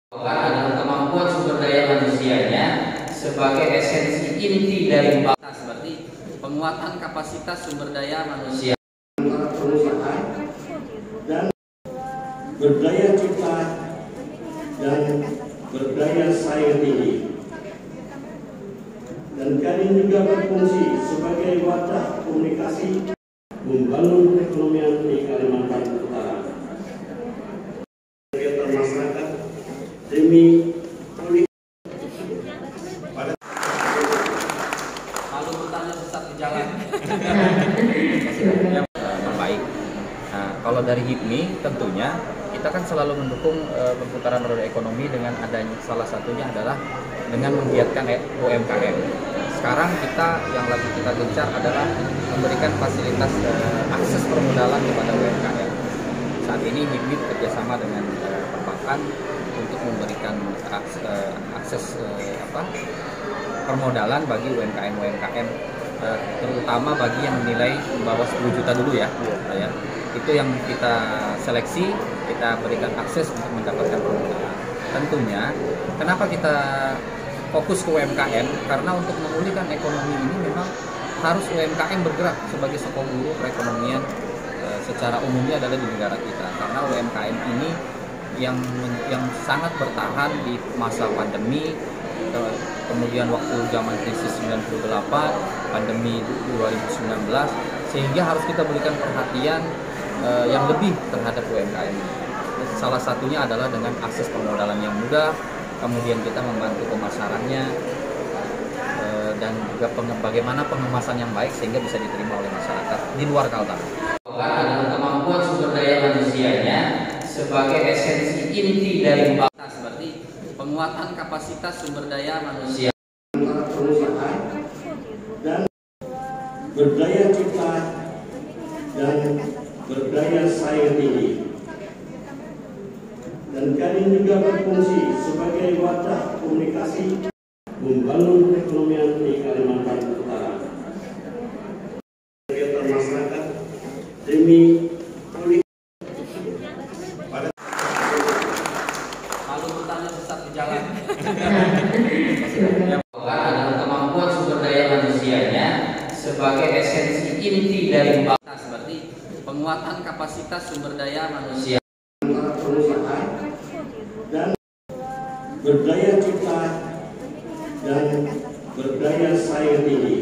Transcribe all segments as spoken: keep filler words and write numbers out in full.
adalah kemampuan sumber daya manusianya sebagai esensi inti dari bangsa, seperti penguatan kapasitas sumber daya manusia perusahaan dan berdaya cipta dan berdaya saing tinggi, dan kadin juga berfungsi sebagai wadah komunikasi membangun perekonomian di Kalimantan Utara. Kegiatan masyarakat demi pada lalu bertanya sesat di jalan yang baik. Nah, kalau dari H I P M I tentunya kita kan selalu mendukung uh, perputaran roda ekonomi dengan adanya, salah satunya adalah dengan menggiatkan U M K M. Sekarang kita yang lagi kita gencar adalah memberikan fasilitas uh, akses permodalan kepada U M K M. Saat ini H I P M I bekerjasama dengan uh, perbankan untuk memberikan akses, uh, akses uh, apa, permodalan bagi U M K M U M K M, uh, terutama bagi yang nilai bawah sepuluh juta dulu ya. ya. Itu yang kita seleksi, kita berikan akses untuk mendapatkan permodalan. Tentunya, kenapa kita fokus ke U M K M? Karena untuk memulihkan ekonomi ini memang harus U M K M bergerak sebagai sokong guru perekonomian e, secara umumnya adalah di negara kita. Karena U M K M ini yang yang sangat bertahan di masa pandemi, e, kemudian waktu zaman krisis sembilan puluh delapan, pandemi dua ribu sembilan belas, sehingga harus kita berikan perhatian e, yang lebih terhadap U M K M. Salah satunya adalah dengan akses permodalan yang mudah, kemudian kita membantu pemasarannya, e, dan juga penge bagaimana pengemasan yang baik sehingga bisa diterima oleh masyarakat di luar Kaltara. Adalah kemampuan sumber daya manusianya sebagai esensi inti dari bangsa, seperti penguatan kapasitas sumber daya manusia perusahaan dan berdaya cipta dan berdaya saing tinggi, dan kadin juga berfungsi sebagai wadah komunikasi membangun perekonomian di Kalimantan Utara. Kegiatan masyarakat demi pulih pada lalu bertanya sesat di jalan yang adalah kemampuan sumber daya manusianya sebagai esensi inti dari bangsa, seperti penguatan kapasitas sumber daya manusia perusahaan dan berdaya cipta dan berdaya saing tinggi,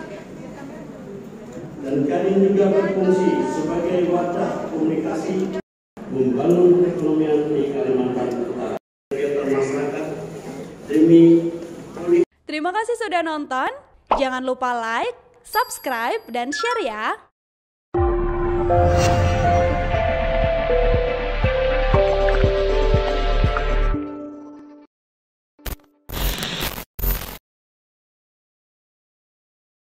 dan kadin juga berfungsi sebagai wadah komunikasi membangun perekonomian di Kalimantan Utara. Kegiatan masyarakat demi pulih. Terima kasih sudah nonton. Jangan lupa like, subscribe, dan share ya.